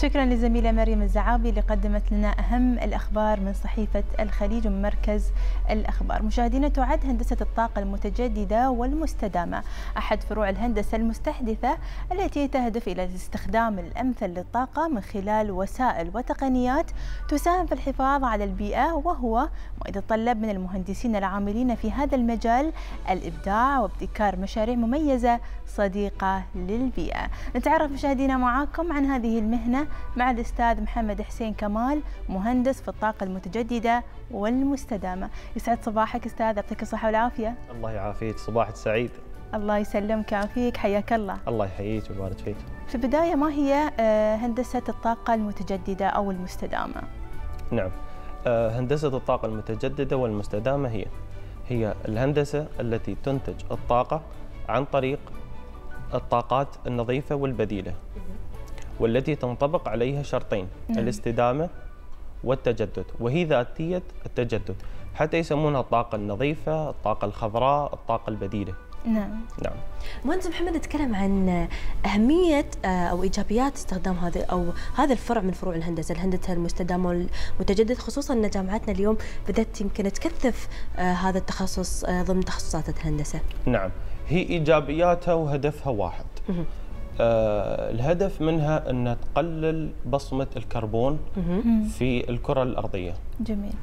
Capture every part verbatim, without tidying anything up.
شكرا للزميلة مريم الزعابي اللي قدمت لنا أهم الأخبار من صحيفة الخليج ومن مركز الأخبار. مشاهدينا، تعد هندسة الطاقة المتجددة والمستدامة أحد فروع الهندسة المستحدثة التي تهدف إلى الاستخدام الأمثل للطاقة من خلال وسائل وتقنيات تساهم في الحفاظ على البيئة، وهو ما يتطلب من المهندسين العاملين في هذا المجال الإبداع وابتكار مشاريع مميزة صديقة للبيئة. نتعرف مشاهدينا معاكم عن هذه المهنة مع الأستاذ محمد حسين كمال، مهندس في الطاقة المتجددة والمستدامة. يسعد صباحك أستاذ، يعطيك الصحة والعافية. الله يعافيك، صباحك سعيد. الله يسلمك ويعافيك، حياك الله. الله يحييك ويبارك فيك. في البداية، ما هي هندسة الطاقة المتجددة أو المستدامة؟ نعم، هندسة الطاقة المتجددة والمستدامة هي هي الهندسة التي تنتج الطاقة عن طريق الطاقات النظيفة والبديلة، والتي تنطبق عليها شرطين: نعم. الاستدامة والتجدد، وهي ذاتية التجدد، حتى يسمونها الطاقة النظيفة، الطاقة الخضراء، الطاقة البديلة. نعم. نعم. مهندس محمد، نتكلم عن أهمية أو إيجابيات استخدام هذا أو هذا الفرع من فروع الهندسة، الهندسة المستدامة والمتجدد، خصوصا أن جامعاتنا اليوم بدأت يمكن تكثف هذا التخصص ضمن تخصصات الهندسة. نعم، هي إيجابياتها وهدفها واحد. آه الهدف منها أن تقلل بصمة الكربون في الكرة الأرضية. جميل.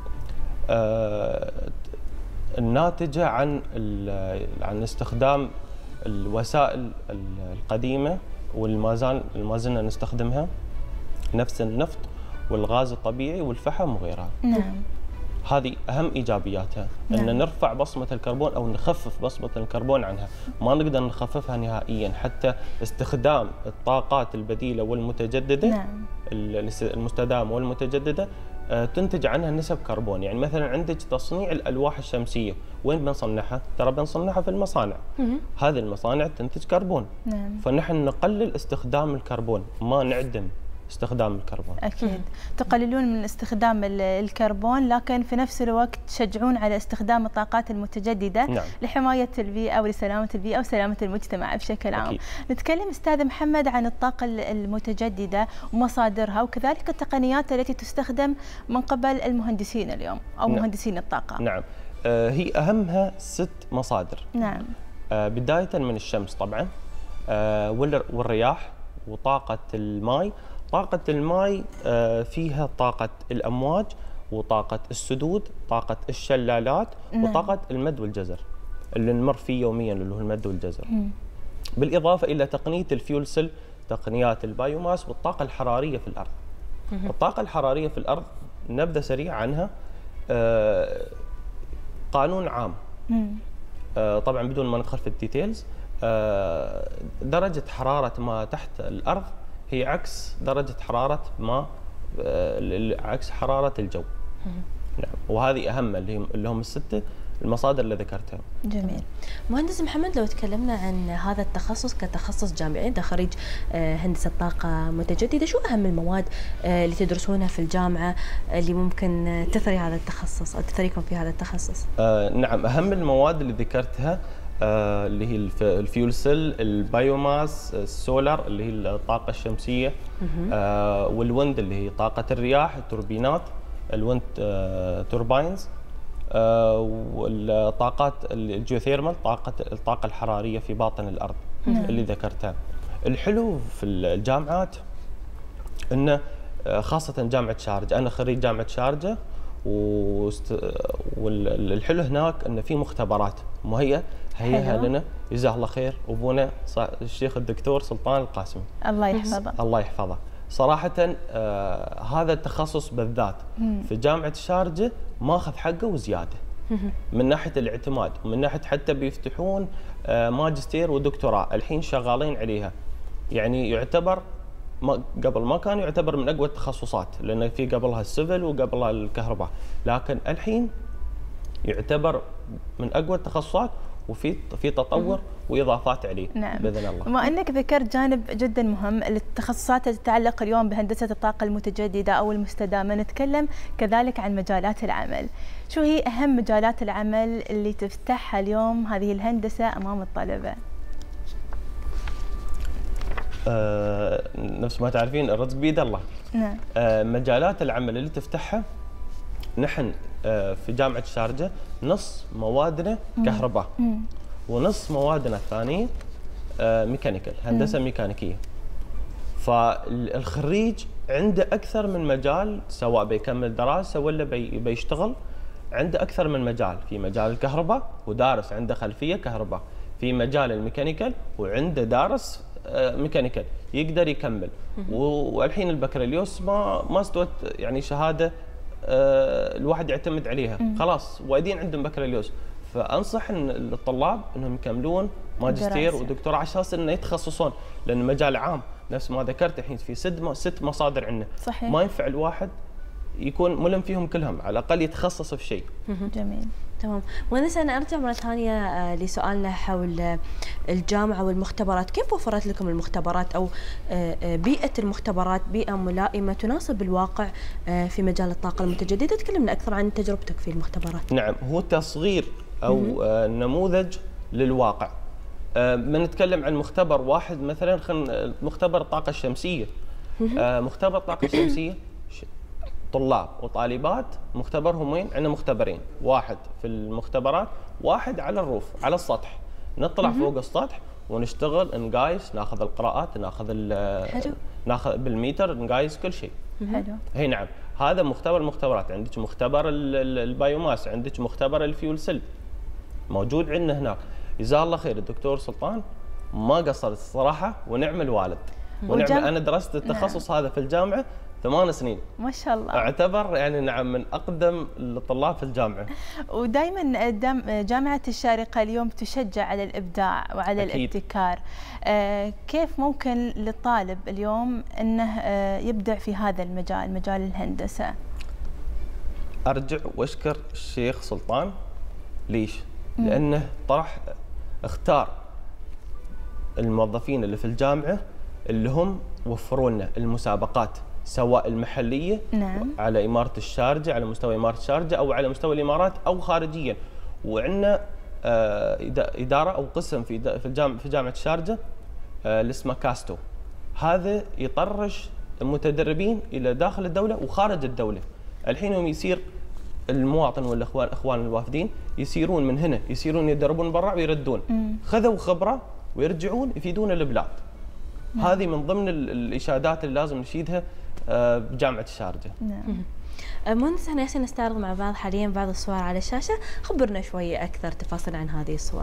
آه الناتجة عن عن استخدام الوسائل القديمة والما زال ما زلنا نستخدمها، نفس النفط والغاز الطبيعي والفحم وغيرها. نعم. هذه أهم إيجابياتها، نعم. أن نرفع بصمة الكربون أو نخفف بصمة الكربون عنها، ما نقدر نخففها نهائيا. حتى استخدام الطاقات البديلة والمتجددة، نعم. المستدامة والمتجددة، تنتج عنها نسب كربون. يعني مثلا عندك تصنيع الألواح الشمسية، وين بنصنعها؟ ترى بنصنعها في المصانع. هذه المصانع تنتج كربون. نعم. فنحن نقلل استخدام الكربون، ما نعدم استخدام الكربون. أكيد تقللون من استخدام الكربون، لكن في نفس الوقت تشجعون على استخدام الطاقات المتجددة. نعم. لحماية البيئة ولسلامة البيئة وسلامة المجتمع بشكل عام. أكيد. نتكلم أستاذ محمد عن الطاقة المتجددة ومصادرها، وكذلك التقنيات التي تستخدم من قبل المهندسين اليوم أو نعم. مهندسين الطاقة. نعم، آه هي أهمها ست مصادر. نعم. آه بداية من الشمس طبعا، آه والرياح، وطاقة الماء. طاقة الماء فيها طاقة الأمواج، وطاقة السدود، طاقة الشلالات، نعم. وطاقة المد والجزر اللي نمر فيه يوميا، اللي هو المد والجزر. مم. بالإضافة إلى تقنية الفيول سيل، تقنيات البايوماس، والطاقة الحرارية في الأرض. مم. الطاقة الحرارية في الأرض نبدأ سريع عنها. آه قانون عام. آه طبعا بدون ما ندخل في الديتيلز. آه درجة حرارة ما تحت الأرض هي عكس درجة حرارة ما عكس حرارة الجو. نعم، وهذه أهم اللي هم اللي هم الستة المصادر اللي ذكرتها. جميل. مهندس محمد، لو تكلمنا عن هذا التخصص كتخصص جامعي، انت خريج هندسة طاقة متجددة، شو أهم المواد اللي تدرسونها في الجامعة اللي ممكن تثري هذا التخصص أو تثريكم في هذا التخصص؟ آه نعم، أهم المواد اللي ذكرتها آه اللي هي الفيول سيل، البايوماس، السولار اللي هي الطاقة الشمسية، آه والويند اللي هي طاقة الرياح، التوربينات، الويند آه تورباينز، آه والطاقات الجيوثيرمال، طاقة الطاقة الحرارية في باطن الأرض. مم. اللي ذكرتها. الحلو في الجامعات إنه خاصة جامعة شارجة، أنا خريج جامعة شارجة، والحلو هناك ان في مختبرات مهيئه هيئها لنا جزاه الله خير ابونا الشيخ الدكتور سلطان القاسمي، الله يحفظه. الله يحفظه. صراحه آه هذا التخصص بالذات في جامعه الشارجه ماخذ حقه وزياده من ناحيه الاعتماد، ومن ناحيه حتى بيفتحون آه ماجستير ودكتوراه الحين شغالين عليها. يعني يعتبر ما قبل ما كان يعتبر من اقوى التخصصات، لان في قبلها السيفل وقبلها الكهرباء، لكن الحين يعتبر من اقوى التخصصات، وفي في تطور واضافات عليه. نعم. باذن الله. بما انك ذكرت جانب جدا مهم، التخصصات التي تتعلق اليوم بهندسه الطاقه المتجدده او المستدامه، نتكلم كذلك عن مجالات العمل. شو هي اهم مجالات العمل اللي تفتحها اليوم هذه الهندسه امام الطلبه؟ آه نفس ما تعرفين الرزق بيد الله. نعم. آه مجالات العمل اللي تفتحها، نحن آه في جامعة الشارقة نص موادنا كهرباء ونص موادنا الثانية آه ميكانيكال، هندسة مم. ميكانيكية. فالخريج عنده أكثر من مجال، سواء بيكمل دراسة ولا بي بيشتغل، عنده أكثر من مجال. في مجال الكهرباء ودارس عنده خلفية كهرباء، في مجال الميكانيكال وعنده دارس ميكانيكال يقدر يكمل. والحين البكالوريوس ما ما استوت يعني شهاده الواحد يعتمد عليها، خلاص وايدين عندهم بكالوريوس. فانصح ان الطلاب انهم يكملون ماجستير ودكتوراه على اساس انه يتخصصون، لان المجال عام نفس ما ذكرت الحين في ست ست مصادر عندنا. صحيح. ما ينفع الواحد يكون ملم فيهم كلهم، على الاقل يتخصص في شيء. جميل. تمام. مهندسة أنا أرجع مرة ثانية لسؤالنا حول الجامعة والمختبرات، كيف وفرت لكم المختبرات أو بيئة المختبرات بيئة ملائمة تناسب الواقع في مجال الطاقة المتجددة؟ تكلمنا أكثر عن تجربتك في المختبرات. نعم، هو تصغير أو نموذج للواقع. بنتكلم عن مختبر واحد مثلا، خلينا مختبر الطاقة الشمسية. مختبر الطاقة الشمسية طلاب وطالبات مختبرهم وين؟ عندنا مختبرين، واحد في المختبرات، واحد على الروف على السطح. نطلع فوق السطح ونشتغل، نقايس، ناخذ القراءات، ناخذ حلو. ناخذ بالميتر، نقايس كل شيء. حلو. هي نعم، هذا مختبر مختبرات. عندك مختبر البايوماس، عندك مختبر الفيول سيل موجود عندنا هناك. جزاه الله خير الدكتور سلطان، ما قصر الصراحه، ونعم الوالد ونعم. انا درست التخصص نعم. هذا في الجامعه ثمان سنين ما شاء الله. اعتبر يعني نعم من اقدم الطلاب في الجامعه. ودائما جامعه الشارقه اليوم تشجع على الابداع وعلى أكيد. الابتكار. آه كيف ممكن للطالب اليوم انه آه يبدع في هذا المجال، مجال الهندسه؟ ارجع واشكر الشيخ سلطان. ليش؟ مم. لانه طرح اختار الموظفين اللي في الجامعه اللي هم وفروا لنا المسابقات، سواء المحليه نعم. على اماره الشارقه، على مستوى اماره الشارقه او على مستوى الامارات او خارجيا. وعندنا آه اداره او قسم في في الجامعه في جامعه الشارقه آه اللي اسمه كاستو. هذا يطرش المتدربين الى داخل الدوله وخارج الدوله. الحين هم يصير المواطن والاخوان اخوان الوافدين يسيرون من هنا، يسيرون يتدربون برا ويردون. مم. خذوا خبره ويرجعون يفيدون البلاد. نعم. هذه من ضمن الاشادات اللي لازم نشيدها بجامعه الشارقه. نعم. مهندس، احنا هسه نستعرض مع بعض حاليا بعض الصور على الشاشه، خبرنا شويه اكثر تفاصيل عن هذه الصور.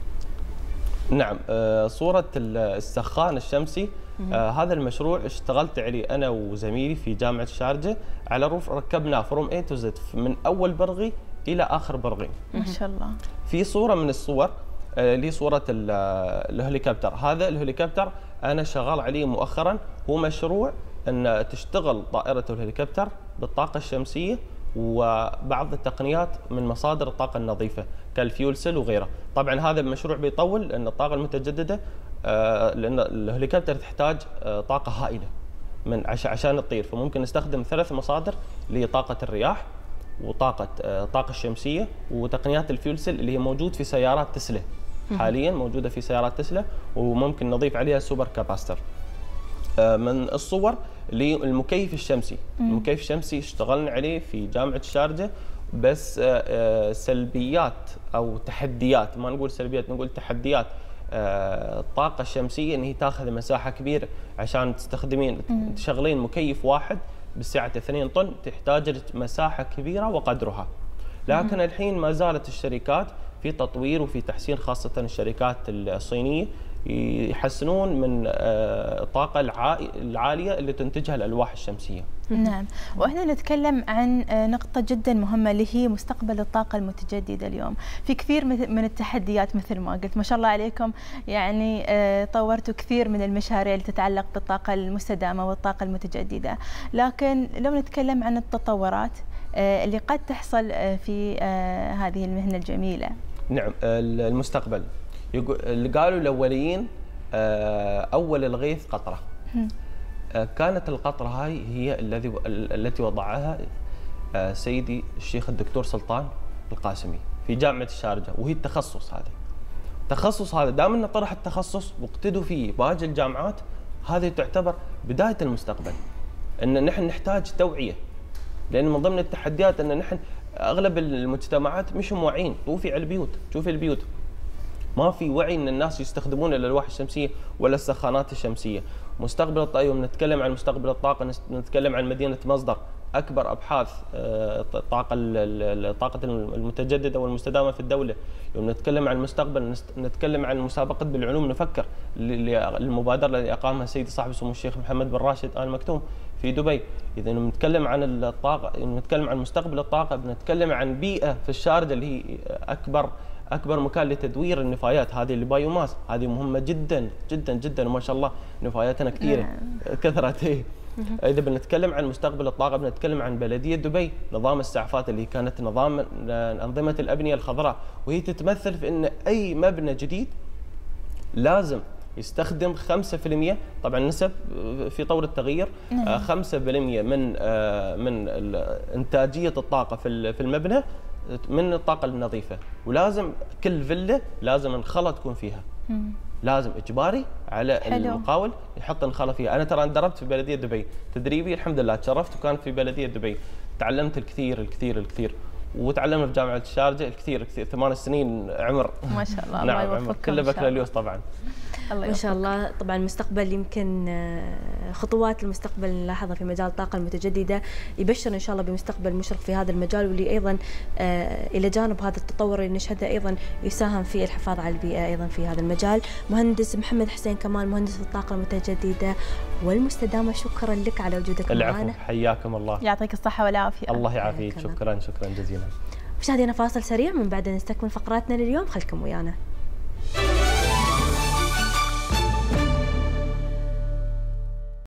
نعم، صوره السخان الشمسي. آه هذا المشروع اشتغلت عليه انا وزميلي في جامعه الشارقه على روف، ركبناه فروم اي تو زد من اول برغي الى اخر برغي. ما شاء الله. في صوره من الصور اللي آه صوره الهليكوبتر. هذا الهليكوبتر انا شغال عليه مؤخرا. هو مشروع ان تشتغل طائره الهليكوبتر بالطاقه الشمسيه وبعض التقنيات من مصادر الطاقه النظيفه كالفيول سيل وغيره. طبعا هذا المشروع بيطول لان الطاقه المتجدده آه لان الهليكوبتر تحتاج آه طاقه هائله من عشان تطير، فممكن نستخدم ثلاث مصادر اللي هي طاقه الرياح وطاقه آه الطاقه الشمسيه وتقنيات الفيول سيل اللي هي موجود في سيارات تسلا. حاليا موجوده في سيارات تسلا، وممكن نضيف عليها سوبر كاباستر. آه من الصور اللي المكيف الشمسي. مم. المكيف الشمسي اشتغلنا عليه في جامعه الشارقه، بس آه آه سلبيات او تحديات، ما نقول سلبيات نقول تحديات الطاقة آه الشمسية ان هي تاخذ مساحة كبيرة عشان تستخدمين مم. تشغلين مكيف واحد بالسعة اثنين طن تحتاج مساحة كبيرة وقدرها. لكن مم. الحين ما زالت الشركات في تطوير وفي تحسين، خاصة الشركات الصينية يحسنون من الطاقة العالية اللي تنتجها الألواح الشمسية. نعم، وإحنا نتكلم عن نقطة جدا مهمة اللي هي مستقبل الطاقة المتجددة. اليوم في كثير من التحديات مثل ما قلت، ما شاء الله عليكم، يعني طورتوا كثير من المشاريع اللي تتعلق بالطاقة المستدامة والطاقة المتجددة. لكن لو نتكلم عن التطورات اللي قد تحصل في هذه المهنة الجميلة. نعم، المستقبل اللي قالوا الاوليين اول الغيث قطره. كانت القطره هاي هي الذي التي وضعها سيدي الشيخ الدكتور سلطان القاسمي في جامعه الشارقه، وهي التخصص هذا. التخصص هذا دام انه طرح التخصص واقتدوا فيه باقي الجامعات، هذه تعتبر بدايه المستقبل. ان نحن نحتاج توعيه، لان من ضمن التحديات ان نحن اغلب المجتمعات مش موعين. طوفي على البيوت، شوفي البيوت ما في وعي ان الناس يستخدمون الالواح الشمسيه ولا السخانات الشمسيه. مستقبل الطاقه، يوم نتكلم عن مستقبل الطاقه نتكلم عن مدينه مصدر، اكبر ابحاث الطاقه الطاقه المتجدده والمستدامه في الدوله. يوم نتكلم عن المستقبل نتكلم عن مسابقه بالعلوم نفكر، المبادره اللي اقامها سيدي صاحب السمو الشيخ محمد بن راشد ال مكتوم في دبي. اذا نتكلم عن الطاقه، نتكلم عن مستقبل الطاقه، بنتكلم عن بيئه في الشارقه اللي هي اكبر اكبر مكان لتدوير النفايات، هذه البايوماس، هذه مهمه جدا جدا جدا، وما شاء الله نفاياتنا كثيره كثرت. إيه. اذا بنتكلم عن مستقبل الطاقه بنتكلم عن بلديه دبي، نظام السعفات اللي كانت نظام انظمه الابنيه الخضراء، وهي تتمثل في ان اي مبنى جديد لازم يستخدم خمسة بالمئة، طبعا نسب في طور التغيير، خمسة بالمئة من من انتاجيه الطاقه في في المبنى من الطاقه النظيفه، ولازم كل فيلا لازم انخله تكون فيها. لازم اجباري على حلو. المقاول يحط انخله فيها. انا ترى دربت في بلديه دبي، تدريبي الحمد لله تشرفت وكان في بلديه دبي، تعلمت الكثير الكثير الكثير، وتعلمنا في جامعه الشارقه الكثير الكثير، ثمان سنين عمر ما شاء الله. نعم الله عمر كله بكالوريوس طبعا. الله ما شاء الله. طبعا المستقبل يمكن خطوات المستقبل نلاحظها في مجال الطاقه المتجدده، يبشر ان شاء الله بمستقبل مشرق في هذا المجال، واللي ايضا الى جانب هذا التطور اللي نشهده ايضا يساهم في الحفاظ على البيئه ايضا في هذا المجال. مهندس محمد حسين كمال، مهندس الطاقه المتجدده والمستدامه، شكرا لك على وجودك معنا. العفو، حياكم الله. يعطيك الصحه والعافيه. الله يعافيك. شكرا شكرا جزيلا. مشاهدينا فاصل سريع، من بعد نستكمل فقراتنا لليوم، خلكم ويانا.